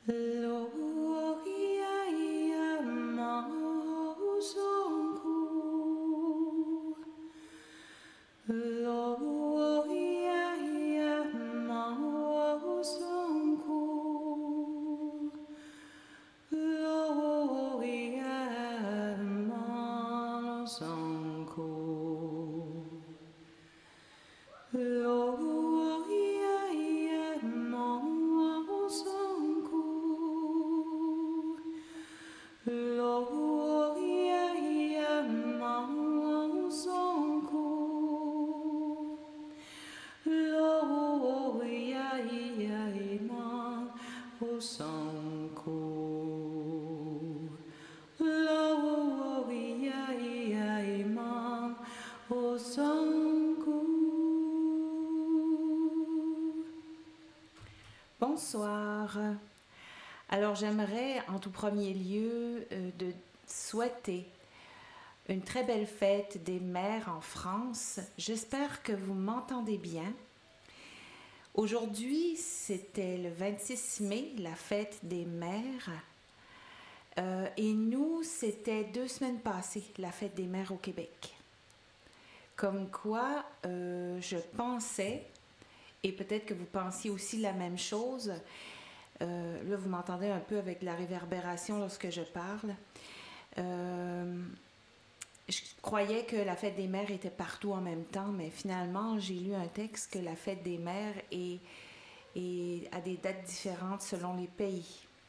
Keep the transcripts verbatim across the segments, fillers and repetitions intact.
Bonsoir. Alors j'aimerais en tout premier lieu euh, de souhaiter une très belle fête des mères en France. J'espère que vous m'entendez bien. Aujourd'hui, c'était le vingt-six mai, la fête des mères. Euh, et nous, c'était deux semaines passées, la fête des mères au Québec. Comme quoi, euh, je pensais, et peut-être que vous pensiez aussi la même chose, euh, là vous m'entendez un peu avec la réverbération lorsque je parle, euh, je croyais que la fête des mères était partout en même temps, mais finalement j'ai lu un texte que la fête des mères est, est à des dates différentes selon les pays.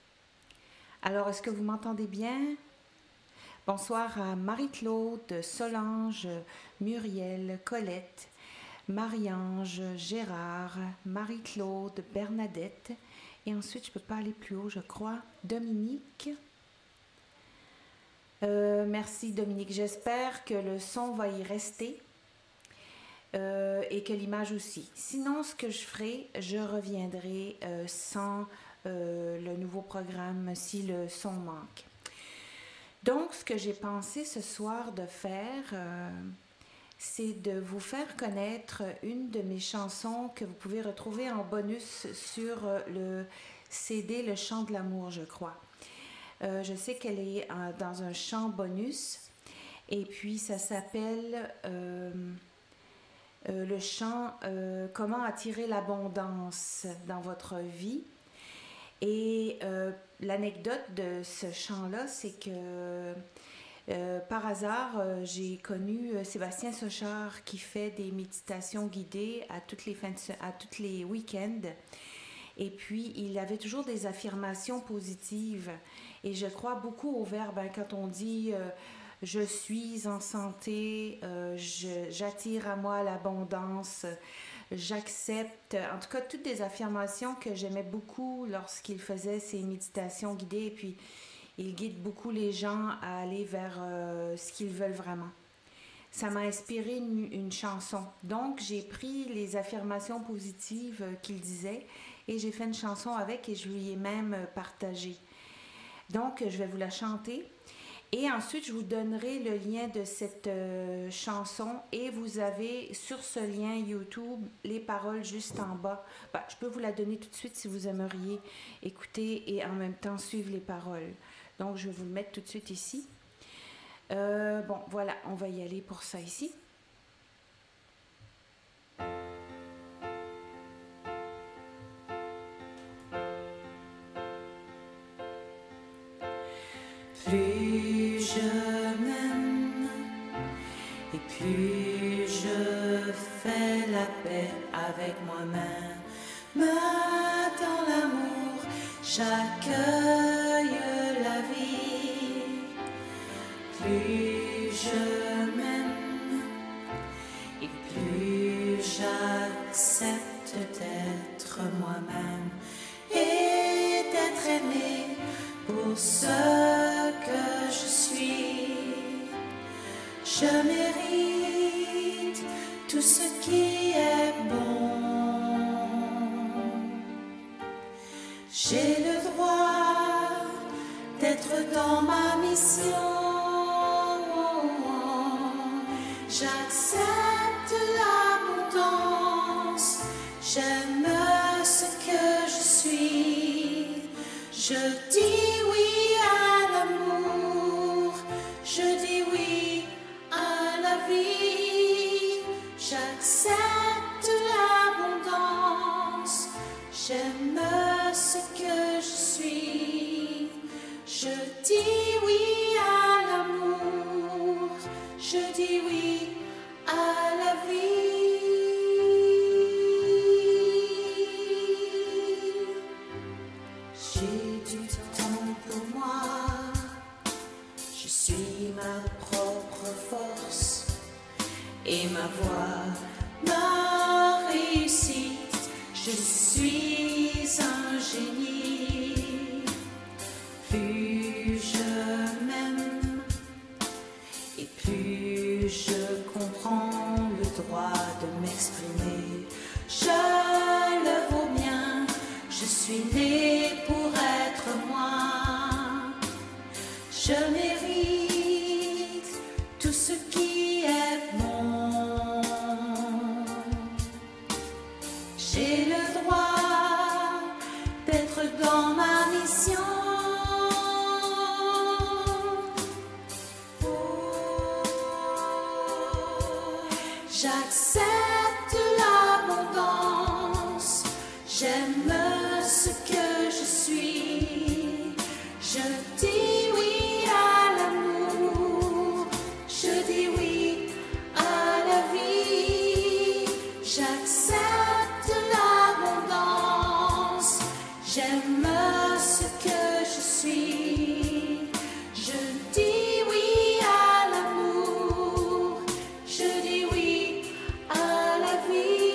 Alors est-ce que vous m'entendez bien? Bonsoir à Marie-Claude, Solange, Muriel, Colette, Marie-Ange, Gérard, Marie-Claude, Bernadette. Et ensuite, je ne peux pas aller plus haut, je crois. Dominique. Euh, merci Dominique. J'espère que le son va y rester euh, et que l'image aussi. Sinon, ce que je ferai, je reviendrai euh, sans euh, le nouveau programme si le son manque. Donc, ce que j'ai pensé ce soir de faire, euh, c'est de vous faire connaître une de mes chansons que vous pouvez retrouver en bonus sur le C D Le Chant de l'amour, je crois. Euh, je sais qu'elle est euh, dans un chant bonus et puis ça s'appelle euh, euh, le chant euh, Comment attirer l'abondance dans votre vie. Et euh, l'anecdote de ce chant-là, c'est que euh, par hasard, euh, j'ai connu euh, Sébastien Sochard qui fait des méditations guidées à toutes les fins de, à tous les week-ends. Et puis, il avait toujours des affirmations positives. Et je crois beaucoup au verbe, hein, quand on dit euh, « je suis en santé euh, »,« j'attire à moi l'abondance », j'accepte, en tout cas toutes des affirmations que j'aimais beaucoup lorsqu'il faisait ses méditations guidées et puis il guide beaucoup les gens à aller vers euh, ce qu'ils veulent vraiment. Ça m'a inspiré une, une chanson, donc j'ai pris les affirmations positives qu'il disait et j'ai fait une chanson avec et je lui ai même partagé. Donc je vais vous la chanter. Et ensuite, je vous donnerai le lien de cette euh, chanson et vous avez sur ce lien YouTube les paroles juste en bas. Ben, je peux vous la donner tout de suite si vous aimeriez écouter et en même temps suivre les paroles. Donc, je vais vous le mettre tout de suite ici. Euh, bon, voilà, on va y aller pour ça ici. Plus je m'aime et plus je fais la paix avec moi-même. Dans l'amour, j'accueille la vie. Plus je m'aime et plus j'accepte d'être moi-même et d'être aimée pour ce que je suis. Je mérite tout ce qui est bon. J'ai le droit d'être dans ma mission. J'accepte l'abondance. J'aime ce que je suis. Je dis oui à l'amour, je dis oui à la vie, j'accepte l'abondance, j'aime ce que je suis. Je dis oui à l'amour, je dis oui à la vie. J'ai du temps pour moi, je suis ma propre force et ma voix, ma réussite. Je suis un génie, plus je m'aime et plus je comprends le droit de m'exprimer. Je le vaux bien, je suis née pour être moi. Je mérite tout ce qui est bon. J'ai le droit d'être dans ma mission. J'accepte l'abondance, j'aime ce que je suis. Je dis oui à l'amour, je dis oui à la vie. J'accepte l'abondance, j'aime ce que je suis. Je dis oui à l'amour, je dis oui à la vie.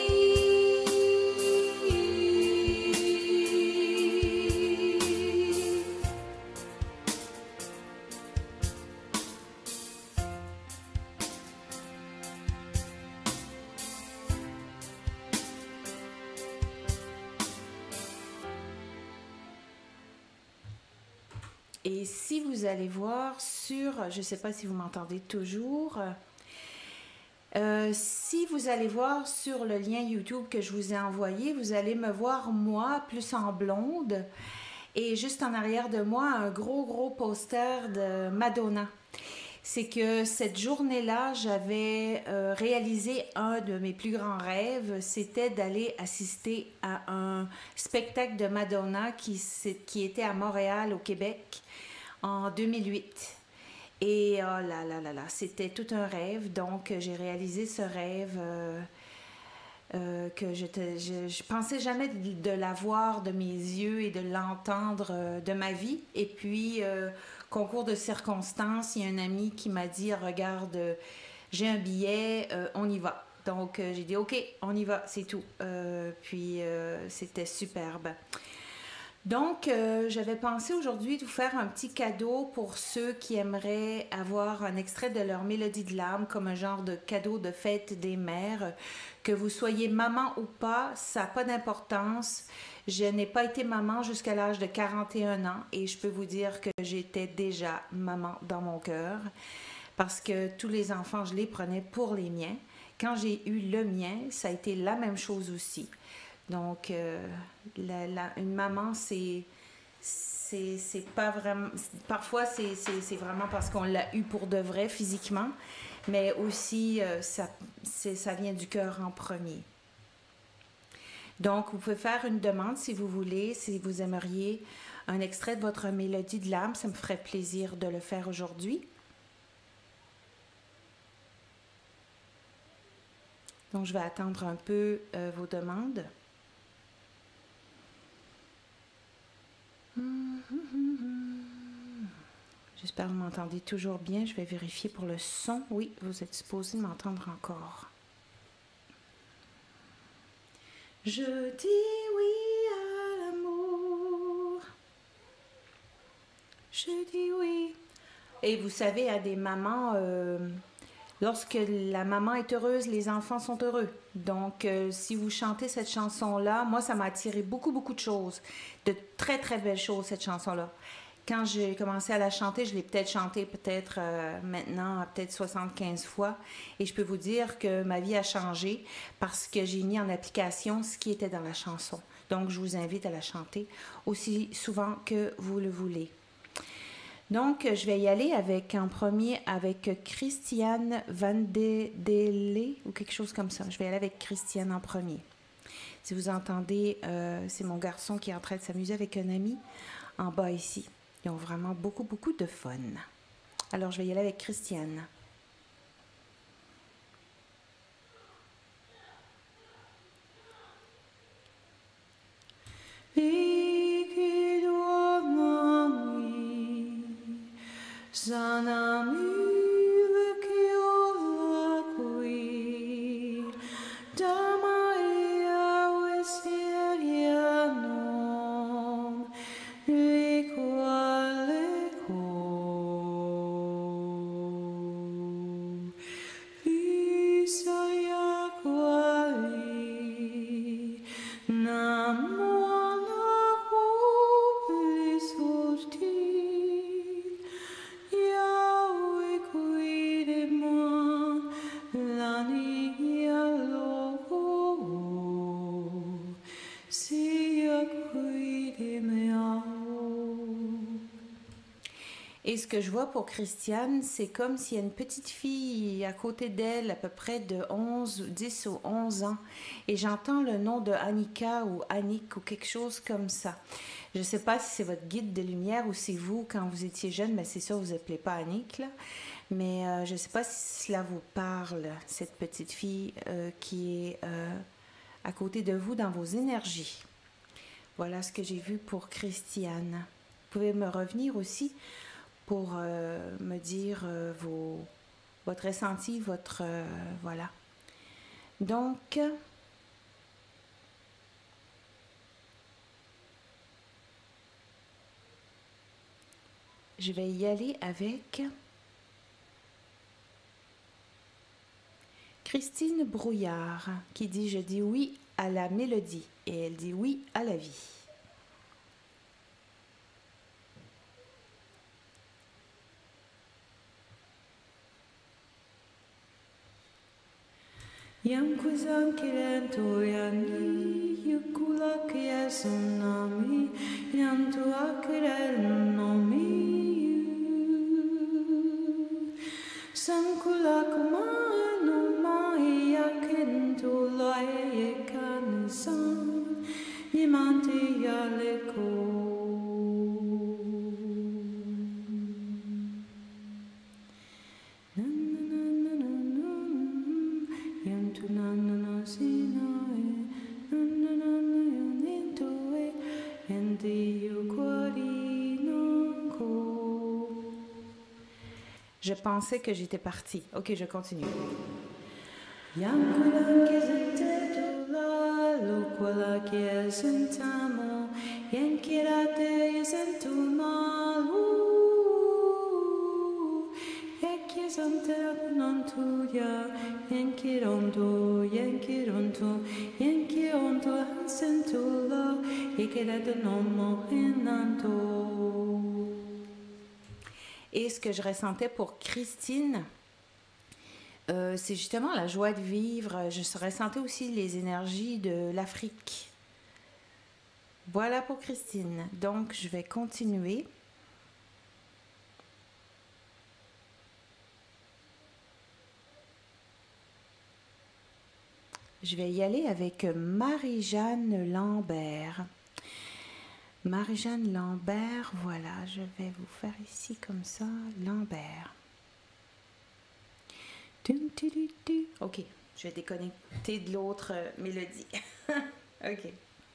Et si vous allez voir sur, je ne sais pas si vous m'entendez toujours, euh, si vous allez voir sur le lien YouTube que je vous ai envoyé, vous allez me voir moi plus en blonde et juste en arrière de moi un gros gros poster de Madonna. C'est que cette journée-là, j'avais euh, réalisé un de mes plus grands rêves, c'était d'aller assister à un spectacle de Madonna qui, qui était à Montréal, au Québec, en deux mille huit. Et oh là là là là, c'était tout un rêve, donc j'ai réalisé ce rêve euh, euh, que je, je, je pensais jamais de, de la voir de mes yeux et de l'entendre euh, de ma vie. Et puis... Euh, concours de circonstances, il y a un ami qui m'a dit, regarde, euh, j'ai un billet, euh, on y va. Donc, euh, j'ai dit, OK, on y va, c'est tout. Euh, puis, euh, c'était superbe. Donc, euh, j'avais pensé aujourd'hui de vous faire un petit cadeau pour ceux qui aimeraient avoir un extrait de leur mélodie de l'âme comme un genre de cadeau de fête des mères. Que vous soyez maman ou pas, ça n'a pas d'importance. Je n'ai pas été maman jusqu'à l'âge de quarante et un ans et je peux vous dire que j'étais déjà maman dans mon cœur parce que tous les enfants, je les prenais pour les miens. Quand j'ai eu le mien, ça a été la même chose aussi. Donc, euh, la, la, une maman, c'est c'est pas vraiment... Parfois, c'est vraiment parce qu'on l'a eu pour de vrai physiquement, mais aussi, euh, ça, ça vient du cœur en premier. Donc, vous pouvez faire une demande si vous voulez, si vous aimeriez un extrait de votre mélodie de l'âme, ça me ferait plaisir de le faire aujourd'hui. Donc, je vais attendre un peu euh, vos demandes. J'espère que vous m'entendez toujours bien. Je vais vérifier pour le son. Oui, vous êtes supposé m'entendre encore. Je dis oui à l'amour. Je dis oui. Et vous savez, à des mamans, euh, lorsque la maman est heureuse, les enfants sont heureux. Donc, euh, si vous chantez cette chanson-là, moi, ça m'a attiré beaucoup, beaucoup de choses. De très, très belles choses, cette chanson-là. Quand j'ai commencé à la chanter, je l'ai peut-être chantée peut-être euh, maintenant, peut-être soixante-quinze fois. Et je peux vous dire que ma vie a changé parce que j'ai mis en application ce qui était dans la chanson. Donc, je vous invite à la chanter aussi souvent que vous le voulez. Donc, je vais y aller avec en premier avec Christiane Van de Dele ou quelque chose comme ça. Je vais y aller avec Christiane en premier. Si vous entendez, euh, c'est mon garçon qui est en train de s'amuser avec un ami en bas ici. Ils ont vraiment beaucoup, beaucoup de fun. Alors, je vais y aller avec Christiane. Et ce que je vois pour Christiane, c'est comme s'il y a une petite fille à côté d'elle, à peu près de onze, dix ou onze ans. Et j'entends le nom de Annika ou Annick ou quelque chose comme ça. Je ne sais pas si c'est votre guide de lumière ou c'est vous, quand vous étiez jeune, mais c'est ça, vous n'appelez pas Annick, là. Mais euh, je ne sais pas si cela vous parle, cette petite fille euh, qui est euh, à côté de vous dans vos énergies. Voilà ce que j'ai vu pour Christiane. Vous pouvez me revenir aussi pour euh, me dire euh, vos, votre ressenti, votre... Euh, voilà. Donc, je vais y aller avec Christine Brouillard qui dit « Je dis oui à la mélodie » et elle dit « oui à la vie ». Yankuzan kirento yani yukula kia tsunami yantu akirel no mi sankula kuma no mai yakento lae kansan nimanti yaleko Je pensais que j'étais partie. Ok, je continue. Et ce que je ressentais pour Christine, euh, c'est justement la joie de vivre. Je ressentais aussi les énergies de l'Afrique. Voilà pour Christine. Donc, je vais continuer. Je vais y aller avec Marie-Jeanne Lambert. Marie-Jeanne Lambert, voilà, je vais vous faire ici comme ça, Lambert. Ok, je vais déconnecter de l'autre mélodie. Ok.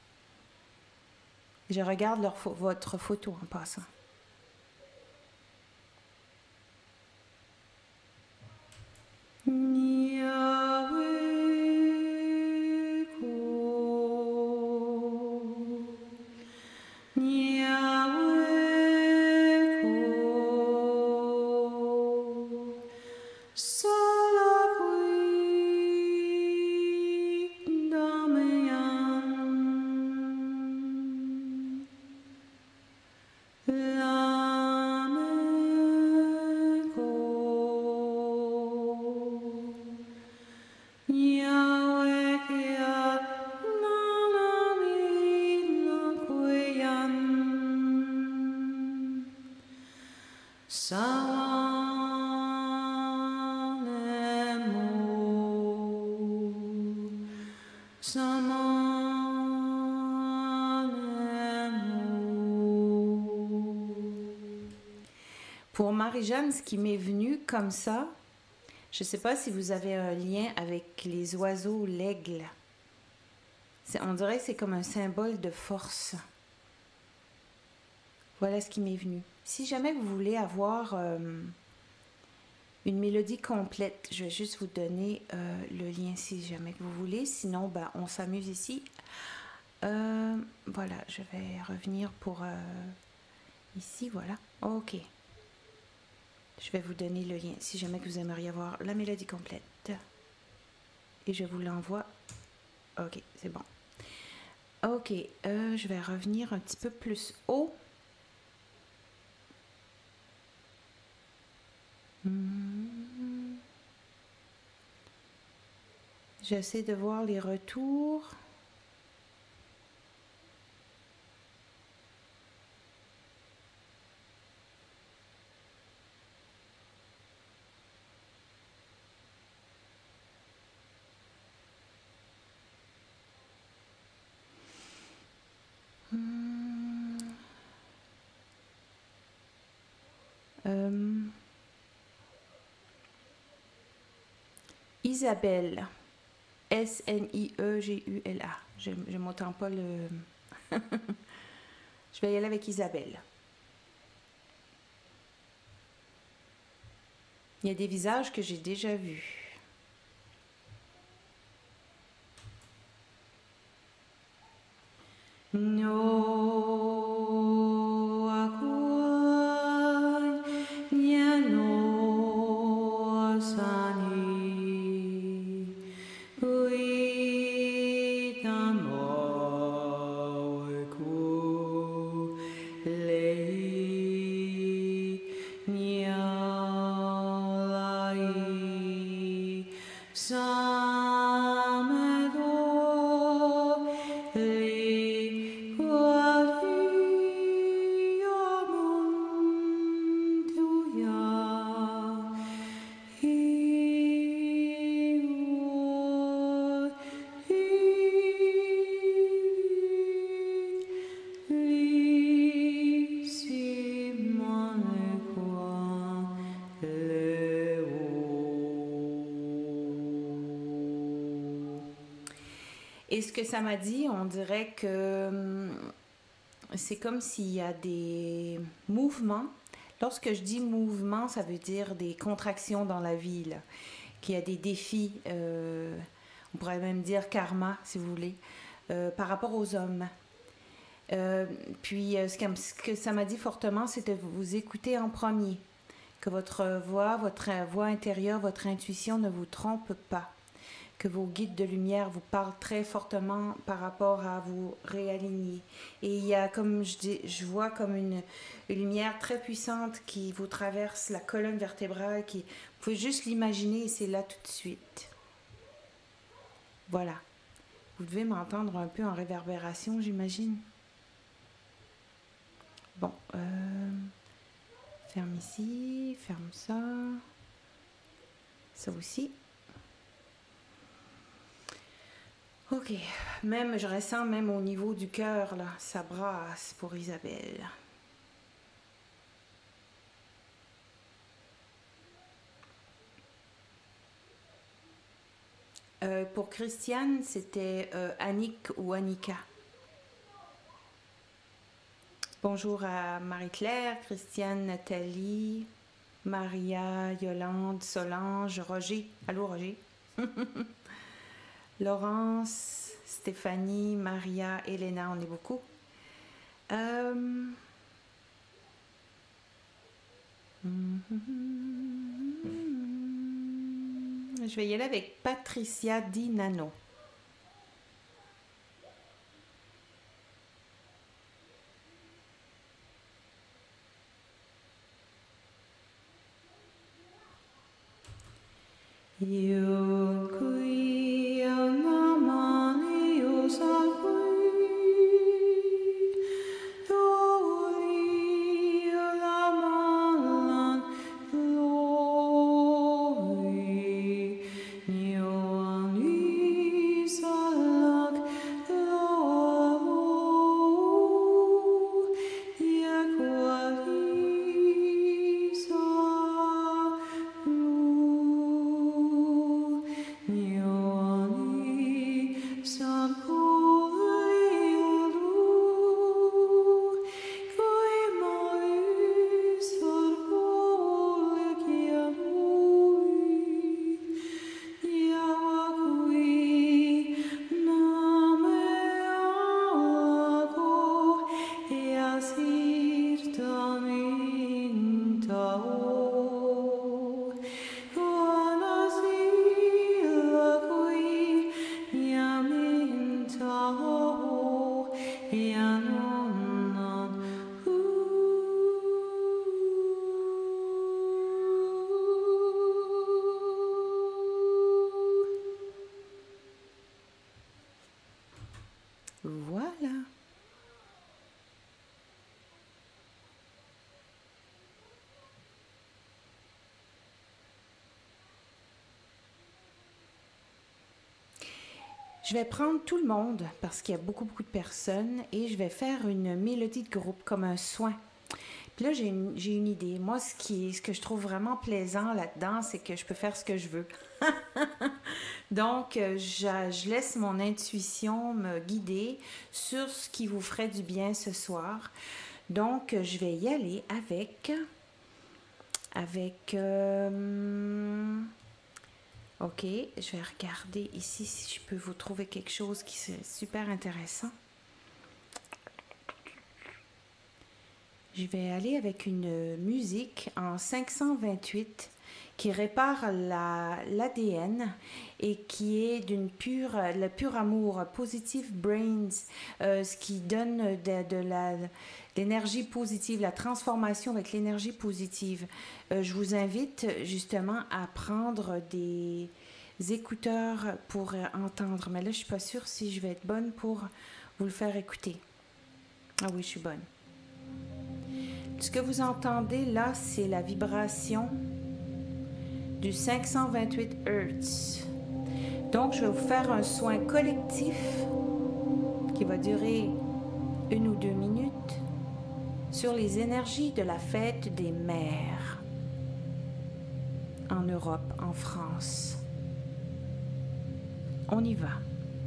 Je regarde leur pho- votre photo en passant. Pour Marie-Jeanne, ce qui m'est venu comme ça, je ne sais pas si vous avez un lien avec les oiseaux, l'aigle. On dirait que c'est comme un symbole de force. Voilà ce qui m'est venu. Si jamais vous voulez avoir euh, une mélodie complète, je vais juste vous donner euh, le lien si jamais vous voulez. Sinon, ben, on s'amuse ici. Euh, voilà, je vais revenir pour euh, ici, voilà. Ok. Je vais vous donner le lien si jamais que vous aimeriez avoir la mélodie complète. Et je vous l'envoie. Ok, c'est bon. Ok, euh, je vais revenir un petit peu plus haut. Hmm. J'essaie de voir les retours. Hmm. Euh. Isabelle. S N I E G U L A. Je ne m'entends pas le... Je vais y aller avec Isabelle. Il y a des visages que j'ai déjà vus. No. Et ce que ça m'a dit, on dirait que c'est comme s'il y a des mouvements. Lorsque je dis mouvement, ça veut dire des contractions dans la vie, là. Qu'il y a des défis, euh, on pourrait même dire karma, si vous voulez, euh, par rapport aux hommes. Euh, puis, euh, ce, que, ce que ça m'a dit fortement, c'est de vous écouter en premier. Que votre voix, votre voix intérieure, votre intuition ne vous trompe pas. Que vos guides de lumière vous parlent très fortement par rapport à vous réaligner. Et il y a, comme je dis, je vois comme une, une lumière très puissante qui vous traverse la colonne vertébrale. Qui, vous pouvez juste l'imaginer et c'est là tout de suite. Voilà. Vous devez m'entendre un peu en réverbération, j'imagine. Bon. Euh, ferme ici, ferme ça. Ça aussi. Ok, même je ressens même au niveau du cœur, là, ça brasse pour Isabelle. Euh, pour Christiane, c'était euh, Annick ou Annika. Bonjour à Marie-Claire, Christiane, Nathalie, Maria, Yolande, Solange, Roger. Allô, Roger? Laurence, Stéphanie, Maria, Elena, on est beaucoup. Euh... Je vais y aller avec Patricia Di Nano. Salam. Je vais prendre tout le monde parce qu'il y a beaucoup, beaucoup de personnes et je vais faire une mélodie de groupe comme un soin. Puis là, j'ai une, j'ai une idée. Moi, ce, qui est, ce que je trouve vraiment plaisant là-dedans, c'est que je peux faire ce que je veux. Donc, je, je laisse mon intuition me guider sur ce qui vous ferait du bien ce soir. Donc, je vais y aller avec... Avec... Euh, ok, je vais regarder ici si je peux vous trouver quelque chose qui est super intéressant. Je vais aller avec une musique en cinq cent vingt-huit qui répare la, l'A D N et qui est d'une pure, le pur amour, Positive Brains, euh, ce qui donne de, de la, l'énergie positive, la transformation avec l'énergie positive. Euh, je vous invite justement à prendre des écouteurs pour entendre, mais là je suis pas sûre si je vais être bonne pour vous le faire écouter. Ah oui, je suis bonne. Ce que vous entendez là, c'est la vibration du cinq cent vingt-huit hertz. Donc, je vais vous faire un soin collectif qui va durer une ou deux minutes sur les énergies de la fête des mères en Europe, en France. On y va.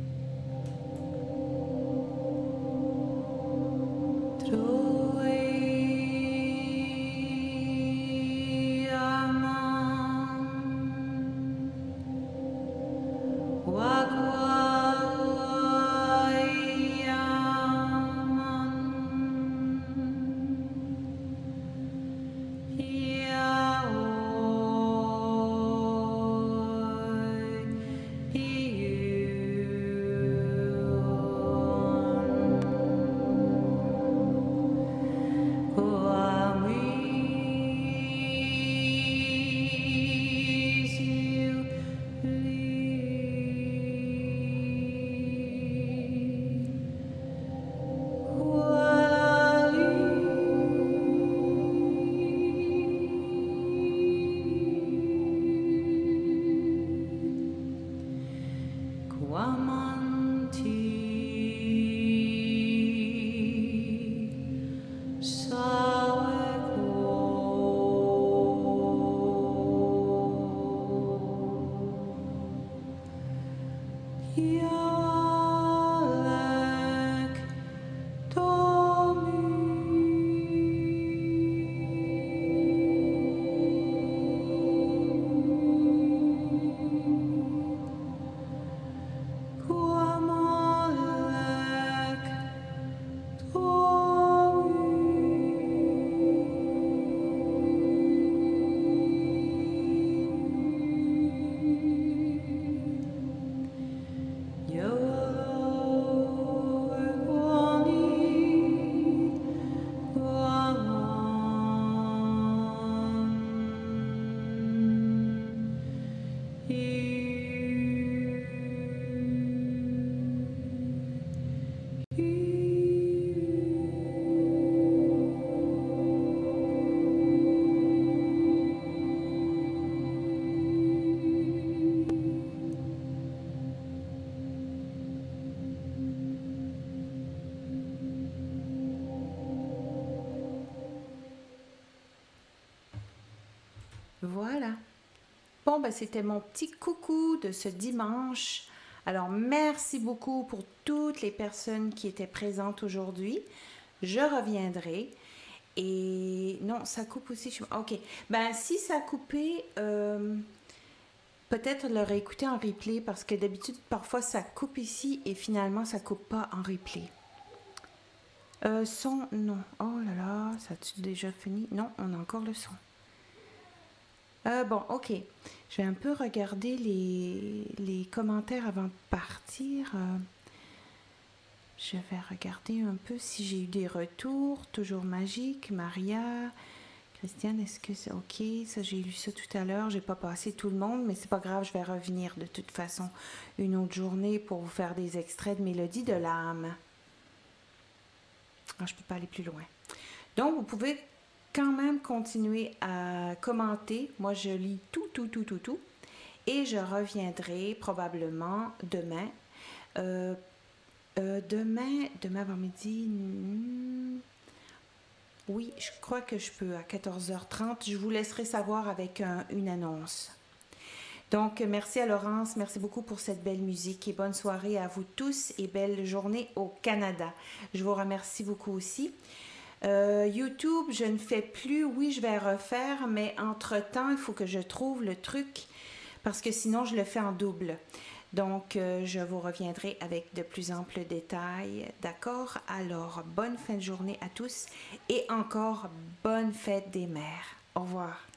Voilà. Bon, ben, c'était mon petit coucou de ce dimanche. Alors, merci beaucoup pour toutes les personnes qui étaient présentes aujourd'hui. Je reviendrai. Et non, ça coupe aussi. Je... Ok. Ben, si ça a coupé, euh, peut-être le réécouter en replay parce que d'habitude, parfois, ça coupe ici et finalement, ça coupe pas en replay. Euh, son, non. Oh là là, ça a-tu déjà fini? Non, on a encore le son. Euh, bon, ok. Je vais un peu regarder les, les commentaires avant de partir. Euh, je vais regarder un peu si j'ai eu des retours. Toujours magique. Maria, Christiane, est-ce que c'est ok? Ça, j'ai lu ça tout à l'heure. J'ai pas passé tout le monde, mais c'est pas grave. Je vais revenir de toute façon une autre journée pour vous faire des extraits de Mélodie de l'âme. Ah, je peux pas aller plus loin. Donc, vous pouvez quand même continuer à commenter. Moi, je lis tout, tout, tout, tout, tout. Et je reviendrai probablement demain Euh, euh, demain, demain avant-midi, hmm, oui, je crois que je peux à quatorze heures trente. Je vous laisserai savoir avec un, une annonce. Donc, merci à Laurence, merci beaucoup pour cette belle musique et bonne soirée à vous tous et belle journée au Canada. Je vous remercie beaucoup aussi. Euh, YouTube, je ne fais plus, oui, je vais refaire, mais entre-temps, il faut que je trouve le truc parce que sinon, je le fais en double. Donc, euh, je vous reviendrai avec de plus amples détails. D'accord? Alors, bonne fin de journée à tous et encore bonne fête des mères. Au revoir.